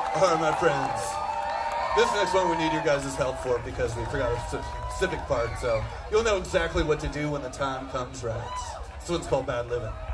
All right, my friends. This next one we need your guys' help for because we forgot a specific part, so you'll know exactly what to do when the time comes right. This one's called Bad Living.